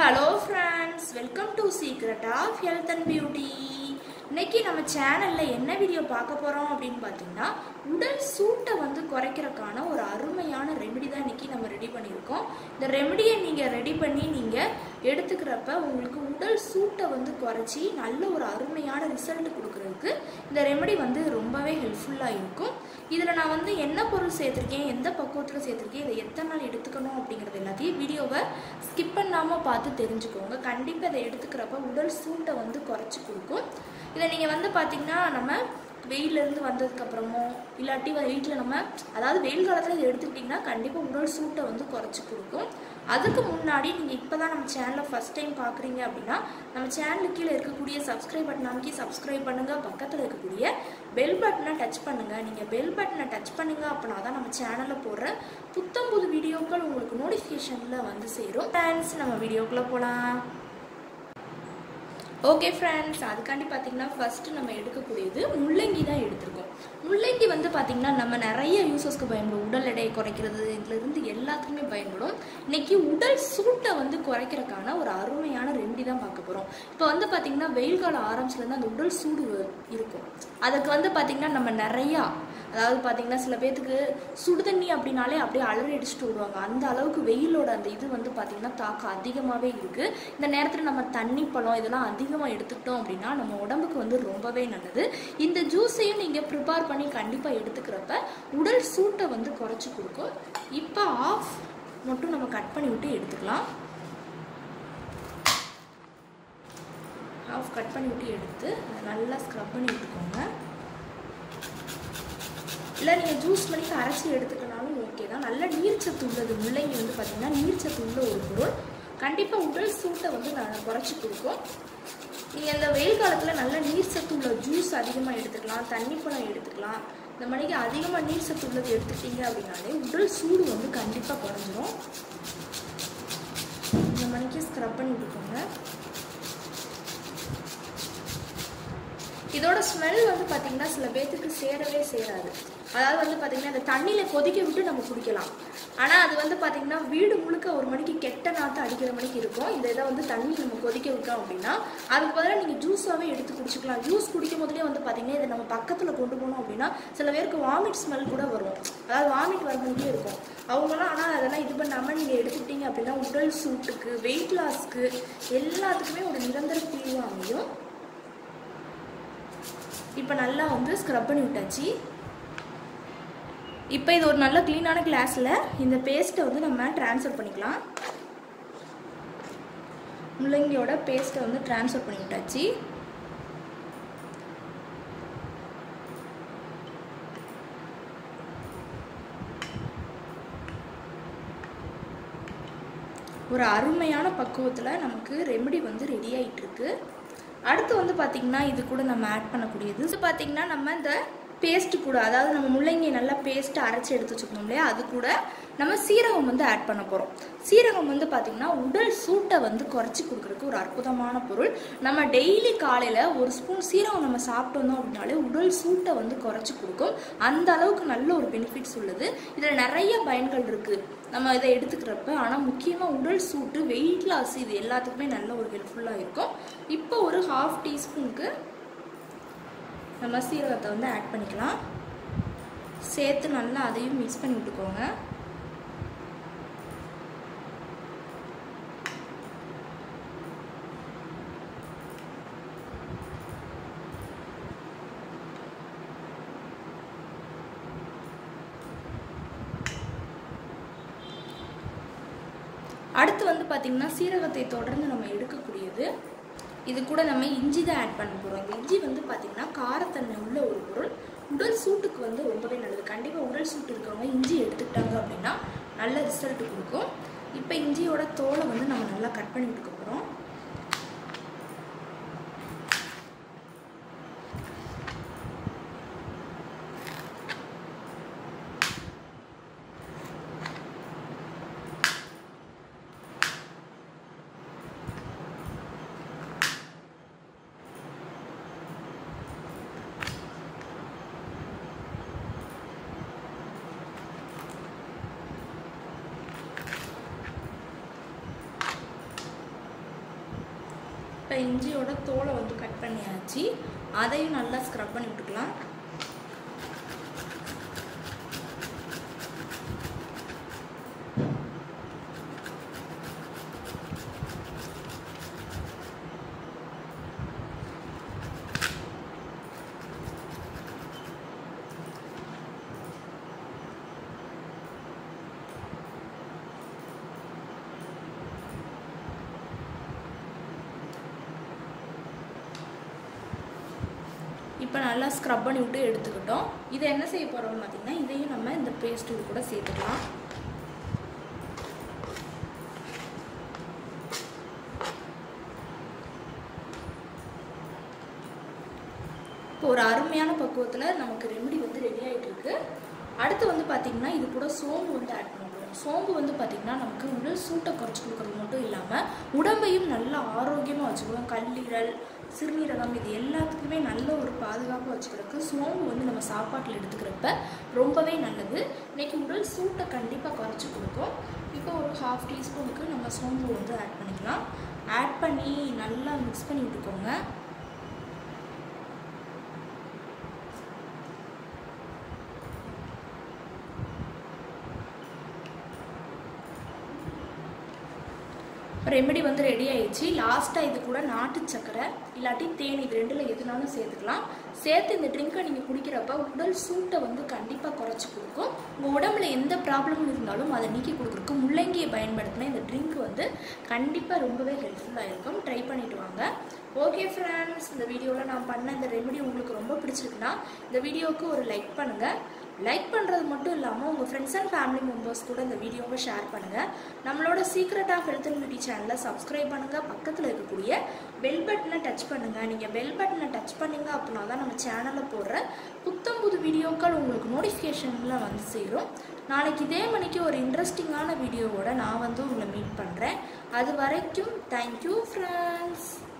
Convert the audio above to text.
Hello friends, welcome to Secret of Health and Beauty. இன்னைக்கு நம்ம சேனல்ல என்ன வீடியோ பார்க்க போறோம் அப்படினு பாத்தீங்கன்னா உடல் சூட்டை வந்து குறைக்கிறதுக்கான ஒரு அருமையான ரெமெடி தான் இன்னைக்கு நம்ம ரெடி பண்ணியிருக்கோம். இந்த ரெமெடியை நீங்க ரெடி பண்ணி நீங்க எடுத்துக்கிறப்ப உங்களுக்கு உடல் சூட்டை வந்து குறைச்சி நல்ல ஒரு அருமையான ரிசல்ட் கொடுக்கிறதுக்கு இந்த ரெமெடி வந்து ரொம்பவே ஹெல்ப்ஃபுல்லா இருக்கும். இதில் நான் வந்து என்ன பொருள் சேர்த்துருக்கேன், எந்த பக்குவத்தில் சேர்த்துருக்கேன், இதை எத்தனை நாள் எடுத்துக்கணும் அப்படிங்கிறது எல்லாத்தையும் வீடியோவை ஸ்கிப் பண்ணாமல் பார்த்து தெரிஞ்சுக்கோங்க. கண்டிப்பாக இதை எடுத்துக்கிறப்ப உடல் சூட்டை வந்து குறைச்சி கொடுக்கும். இதை நீங்கள் வந்து பார்த்திங்கன்னா நம்ம வெயிலேருந்து வந்ததுக்கப்புறமோ இல்லாட்டி வீட்டில் நம்ம அதாவது வெயில் காலத்தில் இதை எடுத்துக்கிட்டிங்கன்னா கண்டிப்பாக உடல் சூட்டை வந்து குறைச்சி கொடுக்கும். அதுக்கு முன்னாடி நீங்கள் இப்போ தான் நம்ம சேனலை ஃபஸ்ட் டைம் பார்க்குறீங்க அப்படின்னா நம்ம சேனலுக்கு கீழே இருக்கக்கூடிய சப்ஸ்கிரைப் பட்டன் அமைக்கி சப்ஸ்கிரைப் பண்ணுங்கள். பக்கத்தில் இருக்கக்கூடிய பெல் பட்டனை டச் பண்ணுங்கள். நீங்கள் பெல் பட்டனை டச் பண்ணுங்க அப்படின்னா தான் நம்ம சேனலில் போடுற புத்தம்புது வீடியோக்கள் உங்களுக்கு நோட்டிஃபிகேஷனில் வந்து சேரும். ஃப்ரெண்ட்ஸ், நம்ம வீடியோக்குள்ளே போகலாம். ஓகே ஃப்ரெண்ட்ஸ், அதுக்காண்டி பார்த்தீங்கன்னா ஃபஸ்ட்டு நம்ம எடுக்கக்கூடியது முள்ளங்கி தான் எடுத்திருக்கோம். முள்ளங்கி வந்து பார்த்திங்கன்னா நம்ம நிறைய யூசஸ்க்கு பயன்படும். உடல் எடையை குறைக்கிறது இதுலேருந்து எல்லாத்துக்குமே பயன்படும். இன்றைக்கி உடல் சூட்டை வந்து குறைக்கிறதுக்கான ஒரு அருமையான ரெமெடி தான் பார்க்க போகிறோம். இப்போ வந்து பார்த்திங்கன்னா வெயில் காலம் ஆரம்பிச்சுலேருந்து அந்த உடல் சூடு இருக்கும். அதுக்கு வந்து பார்த்திங்கன்னா நம்ம நிறையா அதாவது பார்த்திங்கன்னா சில பேர்த்துக்கு சுடுதண்ணி அப்படின்னாலே அப்படியே அலறி அடிச்சுட்டு விடுவாங்க. அந்த அளவுக்கு வெயிலோட அந்த இது வந்து பார்த்திங்கன்னா தாக்கம் அதிகமாகவே இருக்குது. இந்த நேரத்தில் நம்ம தண்ணி பழம் இதெல்லாம் அதிகமாக எடுத்துக்கிட்டோம் அப்படின்னா நம்ம உடம்புக்கு வந்து ரொம்பவே நல்லது. இந்த ஜூஸையும் நீங்கள் ப்ரிப்பேர் பண்ணி கண்டிப்பாக எடுத்துக்கிறப்ப உடல் சூட்டை வந்து குறைச்சி கொடுக்கும். இப்போ ஆஃப் மட்டும் நம்ம கட் பண்ணி விட்டு எடுத்துக்கலாம். ஆஃப் கட் பண்ணி விட்டு எடுத்து நல்லா ஸ்க்ரப் பண்ணி விட்டுக்கோங்க. இல்லை நீங்கள் ஜூஸ் பண்ணி அரைச்சி எடுத்துக்கினாலும் ஓகே தான். நல்ல நீர்ச்சத்து உள்ளது. முள்ளங்கி வந்து பார்த்திங்கன்னா நீர்ச்சத்து உள்ள ஒரு பொருள். கண்டிப்பாக உடல் சூட்டை வந்து குறைச்சி கொடுக்கும். நீங்கள் இந்த வெயில் காலத்தில் நல்ல நீர்ச்சத்து உள்ள ஜூஸ் அதிகமாக எடுத்துக்கலாம், தண்ணி பழம் எடுத்துக்கலாம். இந்த மணிக்கு அதிகமாக நீர்ச்சத்து உள்ளது எடுத்துக்கிட்டீங்க அப்படின்னாலே உடல் சூடு வந்து கண்டிப்பாக குறைஞ்சிரும். இந்த மணிக்கு ஸ்க்ரப் பண்ணி விட்டுக்கோங்க. இதோட ஸ்மெல் வந்து பார்த்திங்கன்னா சில பேர்த்துக்கு சேரவே சேராது. அதாவது வந்து பார்த்திங்கன்னா அந்த தண்ணியில் கொதிக்க விட்டு நம்ம குடிக்கலாம். ஆனால் அது வந்து பார்த்திங்கன்னா வீடு முழுக்க ஒரு மணிக்கு கெட்ட நாற்று அடிக்கிற மணிக்கு இருக்கும். இந்த இதை வந்து தண்ணி நம்ம கொதிக்க விட்டோம் அப்படின்னா அதுக்கு பதிலாக நீங்கள் ஜூஸாகவே எடுத்து குடிச்சிக்கலாம். ஜூஸ் குடிக்கும் போதுலேயே வந்து பார்த்திங்கன்னா இதை நம்ம பக்கத்தில் கொண்டு போனோம் அப்படின்னா சில பேருக்கு வாமிட் ஸ்மெல் கூட வரும். அதாவது வாமிட் வர மாதிரியே இருக்கும் அவங்களாம். ஆனால் அதெல்லாம் இது பண்ணாமல் நீங்கள் எடுத்துக்கிட்டீங்க அப்படின்னா உடல் சூட்டுக்கு, வெயிட் லாஸ்க்கு எல்லாத்துக்குமே ஒரு நிரந்தர தீர்வு அமையும். இப்போ நல்லா வந்து ஸ்க்ரப் பண்ணி விட்டாச்சு. இப்போ இது ஒரு நல்ல க்ளீனான கிளாஸில் இந்த பேஸ்ட்டை வந்து நம்ம ட்ரான்ஸ்ஃபர் பண்ணிக்கலாம். முள்ளங்கியோட பேஸ்ட்டை வந்து ட்ரான்ஸ்ஃபர் பண்ணி விட்டாச்சு. ஒரு அருமையான பக்குவத்தில் நமக்கு ரெமெடி வந்து ரெடி ஆகிட்டு இருக்கு. அடுத்து வந்து பார்த்திங்கன்னா இது கூட நம்ம ஆட் பண்ணக்கூடியது இது பார்த்திங்கன்னா நம்ம இந்த பேஸ்ட்டு கூட அதாவது நம்ம முள்ளங்கி நல்லா பேஸ்ட்டு அரைச்சி எடுத்து வச்சுக்கணும் இல்லையா, அது கூட நம்ம சீரகம் வந்து ஆட் பண்ண போகிறோம். சீரகம் வந்து பார்த்திங்கன்னா உடல் சூட்டை வந்து குறைச்சி கொடுக்குறதுக்கு ஒரு அற்புதமான பொருள். நம்ம டெய்லி காலையில் ஒரு ஸ்பூன் சீரகம் நம்ம சாப்பிட்டு வந்தோம் அப்படின்னாலே உடல் சூட்டை வந்து குறைச்சி கொடுக்கும். அந்த அளவுக்கு நல்ல ஒரு பெனிஃபிட்ஸ் உள்ளது. இதில் நிறைய பயன்கள் இருக்குது நம்ம இதை எடுத்துக்கிறப்ப. ஆனால் முக்கியமாக உடல் சூட்டு, வெயிட் லாஸ் இது எல்லாத்துக்குமே நல்ல ஒரு ஹெல்ப்ஃபுல்லாக இருக்கும். இப்போ ஒரு 1/2 டீஸ்பூனுக்கு நம்ம சீரகத்தை வந்து ஆட் பண்ணிக்கலாம். சேர்த்து நல்லா அதையும் மிக்ஸ் பண்ணி விட்டுக்கோங்க. அடுத்து வந்து பார்த்திங்கன்னா சீரகத்தை தொடர்ந்து நம்ம எடுக்கக்கூடியது இது கூட நம்ம இஞ்சி தான் ஆட் பண்ண போகிறோம். இந்த இஞ்சி வந்து பார்த்திங்கன்னா காரத்தன்மை உள்ள ஒரு பொருள். உடல் சூட்டுக்கு வந்து ரொம்பவே நல்லது. கண்டிப்பாக உடல் சூட்டு இருக்கிறவங்க இஞ்சி எடுத்துக்கிட்டாங்க அப்படின்னா நல்ல ரிசல்ட் கொடுக்கும். இப்போ இஞ்சியோட தோலை வந்து நம்ம நல்லா கட் பண்ணி விட்டுக்க போகிறோம். இப்போ இஞ்சியோட தோலை வந்து கட் பண்ணியாச்சு. அதையும் நல்லா ஸ்க்ரப் பண்ணி விட்டுக்கலாம். இப்போ நல்லா ஸ்க்ரப் பண்ணி விட்டு எடுத்துக்கிட்டோம். இதை என்ன செய்ய போகிறோம்னு பார்த்தீங்கன்னா, இதையும் நம்ம இந்த பேஸ்ட் இது கூட சேர்த்துக்கலாம். இப்போ ஒரு அருமையான பக்குவத்தில் நமக்கு ரெமெடி வந்து ரெடி ஆகிட்டு இருக்கு. அடுத்து வந்து பார்த்திங்கன்னா, இது கூட சோம்பு வந்து ஆட் பண்ணுறோம். சோம்பு வந்து பார்த்திங்கன்னா நமக்கு உடல் சூட்டை குறைச்சி கொடுக்குறது மட்டும் இல்லாமல் உடம்பையும் நல்லா ஆரோக்கியமாக வச்சுக்கிறோம். கல்லீரல், சிறுநீரகம் இது எல்லாத்துக்குமே நல்ல ஒரு பாதுகாப்பாக வச்சுக்கிறதுக்கு சோம்பு வந்து நம்ம சாப்பாட்டில் எடுத்துக்கிறப்ப ரொம்பவே நல்லது. இன்றைக்கி உடல் சூட்டை கண்டிப்பாக குறைச்சி கொடுக்கும். இப்போ ஒரு 1/2 டீஸ்பூனுக்கு நம்ம சோம்பு வந்து ஆட் பண்ணிக்கலாம். ஆட் பண்ணி நல்லா மிக்ஸ் பண்ணி விட்டுக்கோங்க. ரெமெடி வந்து ரெடி ஆயிடுச்சு. லாஸ்ட்டாக இது கூட நாட்டு சக்கரை இல்லாட்டி தேன், இது ரெண்டில் எதுனாலும் சேர்த்துக்கலாம். சேர்த்து இந்த ட்ரிங்கை நீங்கள் குடிக்கிறப்ப உடல் சூட்டை வந்து கண்டிப்பாக குறைச்சி கொடுக்கும். உங்கள் உடம்புல எந்த ப்ராப்ளம் இருந்தாலும் அதை நீக்கி கொடுக்குறதுக்கு முள்ளங்கியை பயன்படுத்தினா இந்த ட்ரிங்க் வந்து கண்டிப்பாக ரொம்பவே ஹெல்ப்ஃபுல்லாக இருக்கும். ட்ரை பண்ணிவிட்டு வாங்க. ஓகே ஃப்ரெண்ட்ஸ், இந்த வீடியோவில் நான் பண்ண இந்த ரெமெடி உங்களுக்கு ரொம்ப பிடிச்சிருக்குன்னா இந்த வீடியோவுக்கு ஒரு லைக் பண்ணுங்கள். லைக் பண்ணுறது மட்டும் இல்லாமல் உங்கள் ஃப்ரெண்ட்ஸ் அண்ட் ஃபேமிலி மெம்பர்ஸ் கூட இந்த வீடியோவை ஷேர் பண்ணுங்கள். நம்மளோட secret of health and beauty சேனலை சப்ஸ்கிரைப் பண்ணுங்கள். பக்கத்தில் இருக்கக்கூடிய பெல் பட்டனை டச் பண்ணுங்கள். நீங்கள் பெல் பட்டனை டச் பண்ணிங்க அப்படின்னா தான் நம்ம சேனலில் போடுற புது வீடியோக்கள் உங்களுக்கு நோட்டிஃபிகேஷனில் வந்து சேரும். நாளைக்கு இதே மணிக்கு ஒரு இன்ட்ரெஸ்டிங்கான வீடியோவோட நான் வந்து உங்களை மீட் பண்ணுறேன். அது வரைக்கும் தேங்க்யூ ஃப்ரெண்ட்ஸ்.